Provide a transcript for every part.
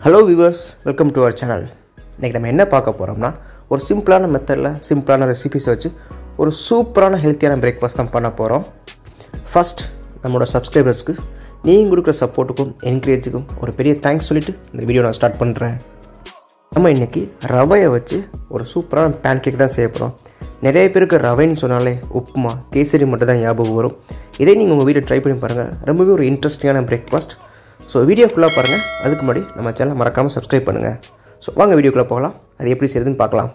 Hello viewers, welcome to our channel. இன்னைக்கு நம்ம என்ன பார்க்க போறோம்னா ஒரு சிம்பிளான மெத்தட்ல சிம்பிளான ரெசிபீஸ் வச்சு ஒரு சூப்பரான ஹெல்த்தியான பிரேக்ஃபாஸ்ட் தான் பண்ண போறோம். ஃபர்ஸ்ட் நம்மளோட சப்ஸ்கிரைபர்ஸ்க்கு நீங்க கொடுக்குற சப்போர்ட்டுக்கும் என்கரேஜுக்கும் ஒரு பெரிய தேங்க்ஸ் சொல்லிட்டு இந்த வீடியோ நான் ஸ்டார்ட் பண்றேன். நம்ம இன்னைக்கு ரவையை வச்சு ஒரு சூப்பரான பேன்கேக் தான் செய்ய போறோம். நிறைய பேருக்கு ரவைன்னு சொன்னாலே உப்புமா கேசரி மட்டும் தான் ஞாபகம் வரும். இதை நீங்கள் உங்கள் வீட்டில் ட்ரை பண்ணி பாருங்கள். ரொம்பவே ஒரு இன்ட்ரெஸ்டிங்கான பிரேக்ஃபாஸ்ட். ஸோ வீடியோ ஃபுல்லாக பாருங்கள். அதுக்கு முன்னாடி நம்ம சேனலை மறக்காமல் சப்ஸ்கிரைப் பண்ணுங்கள். ஸோ வாங்க வீடியோக்குள்ளே போகலாம். அது எப்படி செய்யுதுன்னு பார்க்கலாம்.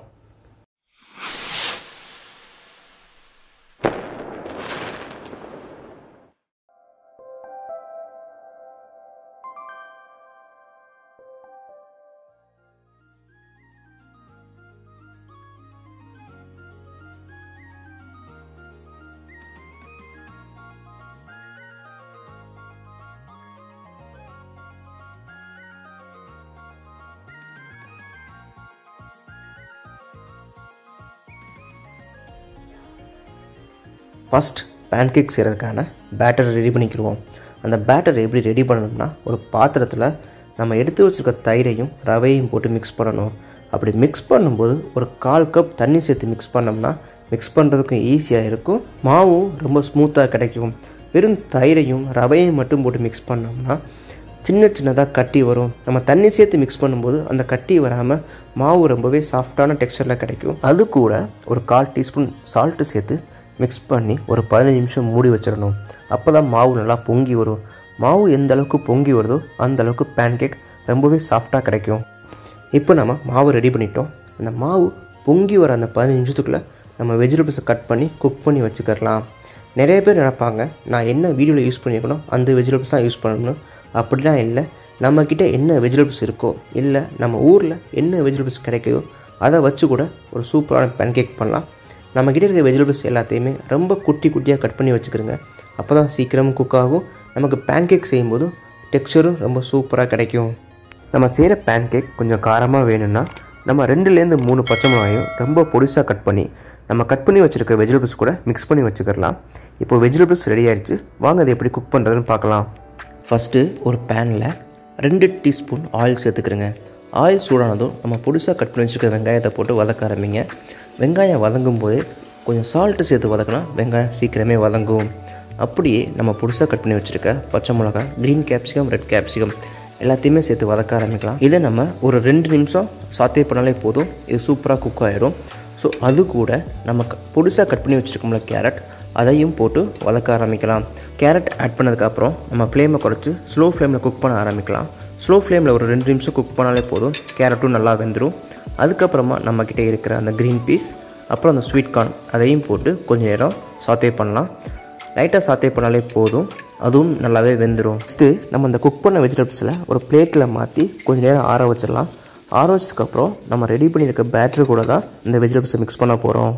ஃபஸ்ட் பேன்கேக் செய்கிறதுக்கான பேட்டர் ரெடி பண்ணிக்கிடுவோம். அந்த பேட்டர் எப்படி ரெடி பண்ணணும்னா ஒரு பாத்திரத்தில் நம்ம எடுத்து வச்சுருக்க தயிரையும் ரவையும் போட்டு மிக்ஸ் பண்ணணும். அப்படி மிக்ஸ் பண்ணும்போது ஒரு 1/4 கப் தண்ணி சேர்த்து மிக்ஸ் பண்ணோம்னா மிக்ஸ் பண்ணுறதுக்கும் ஈஸியாக இருக்கும், மாவும் ரொம்ப ஸ்மூத்தாக கிடைக்கும். வெறும் தயிரையும் ரவையும் மட்டும் போட்டு மிக்ஸ் பண்ணோம்னா சின்னதாக கட்டி வரும். நம்ம தண்ணி சேர்த்து மிக்ஸ் பண்ணும்போது அந்த கட்டி வராமல் மாவு ரொம்பவே சாஃப்டான டெக்ஸ்சரில் கிடைக்கும். அது கூட ஒரு 1/4 டீஸ்பூன் சால்ட்டு சேர்த்து மிக்ஸ் பண்ணி ஒரு 15 நிமிஷம் மூடி வச்சிடணும். அப்போ தான் மாவு நல்லா பொங்கி வரும். மாவு எந்த அளவுக்கு பொங்கி வருதோ அந்த அளவுக்கு பேன்கேக் ரொம்பவே சாஃப்டாக கிடைக்கும். இப்போ நம்ம மாவு ரெடி பண்ணிட்டோம். அந்த மாவு பொங்கி வர அந்த 15 நிமிஷத்துக்குள்ளே நம்ம வெஜிடபிள்ஸை கட் பண்ணி குக் பண்ணி வச்சுக்கலாம். நிறைய பேர் நினைப்பாங்க நான் என்ன வீடியோவில் யூஸ் பண்ணியிருக்கணும் அந்த வெஜிடபிள்ஸ் தான் யூஸ் பண்ணணும். அப்படிலாம் இல்லை. நம்மக்கிட்ட என்ன வெஜிடபிள்ஸ் இருக்கோ இல்லை நம்ம ஊரில் என்ன வெஜிடபிள்ஸ் கிடைக்குதோ அதை வச்சு கூட ஒரு சூப்பரான பேன்கேக் பண்ணலாம். நம்மக்கிட்ட இருக்க வெஜிடபிள்ஸ் எல்லாத்தையுமே ரொம்ப குட்டியாக கட் பண்ணி வச்சுக்கிறோங்க. அப்போ தான் சீக்கிரமும் குக் ஆகும். நமக்கு பேன்கேக் செய்யும்போது டெக்ஸ்சரும் ரொம்ப சூப்பராக கிடைக்கும். நம்ம செய்கிற பேன்கேக் கொஞ்சம் காரமாக வேணும்னா நம்ம 2லேருந்து 3 பச்சை மிளகாயும் ரொம்ப பொடிசாக கட் பண்ணி நம்ம கட் பண்ணி வச்சுருக்க வெஜிடபிள்ஸ் கூட மிக்ஸ் பண்ணி வச்சுக்கலாம். இப்போ வெஜிடபிள்ஸ் ரெடி ஆயிடுச்சு. வாங்க அதை எப்படி குக் பண்ணுறதுன்னு பார்க்கலாம். ஃபஸ்ட்டு ஒரு பேனில் 2 டீஸ்பூன் ஆயில் சேர்த்துக்கிறேங்க. ஆயில் சூடானதும் நம்ம பொடிசாக கட் பண்ணி வச்சுருக்க வெங்காயத்தை போட்டு வதக்க ஆரம்பிங்க. வெங்காயம் வதங்கும் போது கொஞ்சம் சால்ட்டு சேர்த்து வதக்கினா வெங்காயம் சீக்கிரமே வதங்கும். அப்படியே நம்ம புதுசாக கட் பண்ணி வச்சுருக்க பச்சை மிளகாய், க்ரீன் கேப்சிகம், ரெட் கேப்சிகம் எல்லாத்தையுமே சேர்த்து வதக்க ஆரம்பிக்கலாம். இதை நம்ம ஒரு 2 நிமிஷம் சாத்தே பண்ணாலே போதும். இது சூப்பராக குக் ஆகிடும். ஸோ அது கூட நம்ம புதுசாக கட் பண்ணி வச்சுருக்கோம்ல கேரட், அதையும் போட்டு வதக்க ஆரம்பிக்கலாம். கேரட் ஆட் பண்ணதுக்கப்புறம் நம்ம ஃப்ளேமை குறைச்சி ஸ்லோ ஃப்ளேமில் குக் பண்ண ஆரம்பிக்கலாம். ஸ்லோ ஃப்ளேமில் ஒரு 2 நிமிஷம் குக் பண்ணாலே போதும். கேரட்டும் நல்லா வெந்துடும். அதுக்கப்புறமா நம்மக்கிட்ட இருக்கிற அந்த க்ரீன் பீஸ் அப்புறம் அந்த ஸ்வீட் கார்ன் அதையும் போட்டு கொஞ்சம் நேரம் சாத்தே பண்ணலாம். லைட்டாக சாத்தே பண்ணாலே போதும், அதுவும் நல்லாவே வெந்துடும். ஃபஸ்ட்டு நம்ம இந்த குக் பண்ண வெஜிடபிள்ஸில் ஒரு பிளேட்டில் மாற்றி கொஞ்சம் நேரம் ஆற வச்சிடலாம். ஆற வச்சதுக்கப்புறம் நம்ம ரெடி பண்ணியிருக்க பேட்டர் கூட தான் இந்த வெஜிடபிள்ஸை மிக்ஸ் பண்ண போகிறோம்.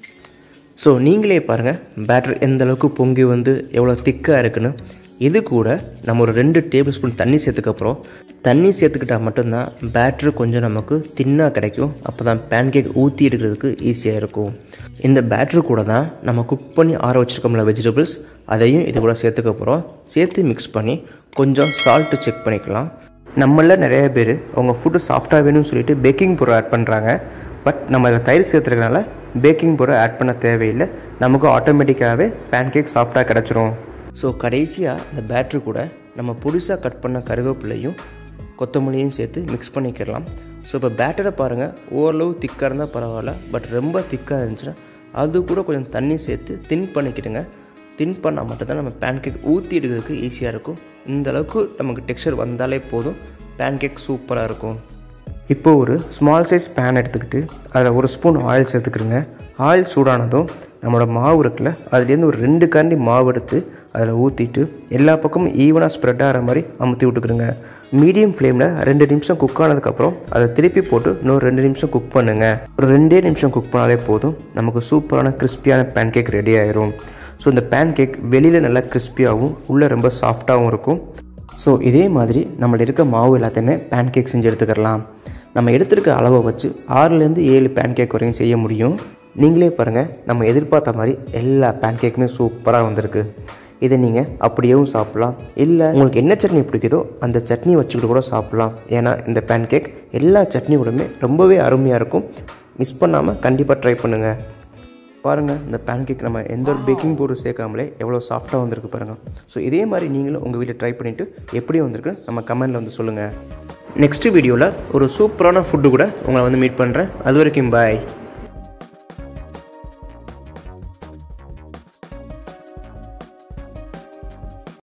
ஸோ நீங்களே பாருங்கள் பேட்டர் எந்த அளவுக்கு பொங்கி வந்து எவ்வளோ திக்காக இருக்குன்னு. இது கூட நம்ம ஒரு 2 டேபிள் ஸ்பூன் தண்ணி சேர்த்துக்கப்புறம் தண்ணி சேர்த்துக்கிட்டால் மட்டும்தான் பேட்டரு கொஞ்சம் நமக்கு தின்னாக கிடைக்கும். அப்போ தான் பேன்கேக் ஊற்றி எடுக்கிறதுக்கு ஈஸியாக இருக்கும். இந்த பேட்டரு கூட தான் நம்ம குக் பண்ணி ஆற வச்சுருக்கோம்ல வெஜிடபிள்ஸ் அதையும் இது கூட சேர்த்துக்கப்புறம் சேர்த்து மிக்ஸ் பண்ணி கொஞ்சம் சால்ட்டு செக் பண்ணிக்கலாம். நம்மளில் நிறைய பேர் அவங்க ஃபுட்டு சாஃப்டாக வேணும்னு சொல்லிட்டு பேக்கிங் பவுடர் ஆட் பண்ணுறாங்க. பட் நம்ம அதை தயிர் சேர்த்துறதுனால பேக்கிங் பவுடர் ஆட் பண்ண தேவையில்லை. நமக்கு ஆட்டோமேட்டிக்காகவே பேன்கேக் சாஃப்டாக கிடச்சிரும். ஸோ கடைசியாக இந்த பேட்ரு கூட நம்ம புதுசாக கட் பண்ண கருவேப்பிலையும் கொத்தமல்லியும் சேர்த்து மிக்ஸ் பண்ணிக்கலாம். ஸோ இப்போ பேட்டரை பாருங்கள், ஓரளவு திக்காக இருந்தால் பரவாயில்ல. பட் ரொம்ப திக்காக இருந்துச்சுன்னா அது கூட கொஞ்சம் தண்ணி சேர்த்து தின் பண்ணிக்கிடுங்க. தின் பண்ணால் மட்டும்தான் நம்ம பேன்கேக் ஊற்றி எடுக்கிறதுக்கு ஈஸியாக இருக்கும். இந்த அளவுக்கு நமக்கு டெக்ஸ்சர் வந்தாலே போதும், பேன்கேக் சூப்பராக இருக்கும். இப்போ ஒரு ஸ்மால் சைஸ் பேன் எடுத்துக்கிட்டு அதில் 1 ஸ்பூன் ஆயில் சேர்த்துக்கிறோங்க. ஆயில் சூடானதும் நம்மளோட மாவு இருக்குல்ல அதுலேருந்து ஒரு 2 கரண்டி மாவு எடுத்து அதில் ஊற்றிட்டு எல்லா பக்கமும் ஈவனாக ஸ்ப்ரெட் ஆகிற மாதிரி அமுத்தி விட்டுக்கிறோங்க. மீடியம் ஃப்ளேமில் 2 நிமிஷம் குக் ஆனதுக்கப்புறம் அதை திருப்பி போட்டு இன்னொரு 2 நிமிஷம் குக் பண்ணுங்கள். ஒரு 2 நிமிஷம் குக் பண்ணாலே போதும், நமக்கு சூப்பரான கிறிஸ்பியான பேன்கேக் ரெடி ஆயிரும். ஸோ இந்த பேன்கேக் வெளியில் நல்லா கிறிஸ்பியாகவும் உள்ளே ரொம்ப சாஃப்டாகவும் இருக்கும். ஸோ இதே மாதிரி நம்மள்ட்ட இருக்க மாவு எல்லாத்தையுமே பேன்கேக் செஞ்சு எடுத்துக்கலாம். நம்ம எடுத்துருக்க அளவை வச்சு 6லேருந்து 7 பேன்கேக் வரைக்கும் செய்ய முடியும். நீங்களே பாருங்கள், நம்ம எதிர்பார்த்த மாதிரி எல்லா பேன்கேக்குமே சூப்பராக வந்திருக்கு. இதை நீங்கள் அப்படியேவும் சாப்பிட்லாம். இல்லை உங்களுக்கு என்ன சட்னி பிடிக்குதோ அந்த சட்னி வச்சுக்கிட்டு கூட சாப்பிட்லாம். ஏன்னா இந்த பேன்கேக் எல்லா சட்னியோடுமே ரொம்பவே அருமையாக இருக்கும். மிஸ் பண்ணாமல் கண்டிப்பாக ட்ரை பண்ணுங்கள். பாருங்கள், இந்த பேன்கேக் நம்ம எந்த ஒரு பேக்கிங் பவுடர் சேர்க்காமலே எவ்வளோ சாஃப்டாக வந்திருக்கு பாருங்கள். ஸோ இதே மாதிரி நீங்களும் உங்கள் வீட்டில் ட்ரை பண்ணிவிட்டு எப்படி வந்திருக்கு நம்ம கமெண்டில் வந்து சொல்லுங்கள். நெக்ஸ்ட் வீடியோவில் ஒரு சூப்பரான ஃபுட்டு கூட உங்களை வந்து மீட் பண்ணுறேன். அது வரைக்கும் பாய்.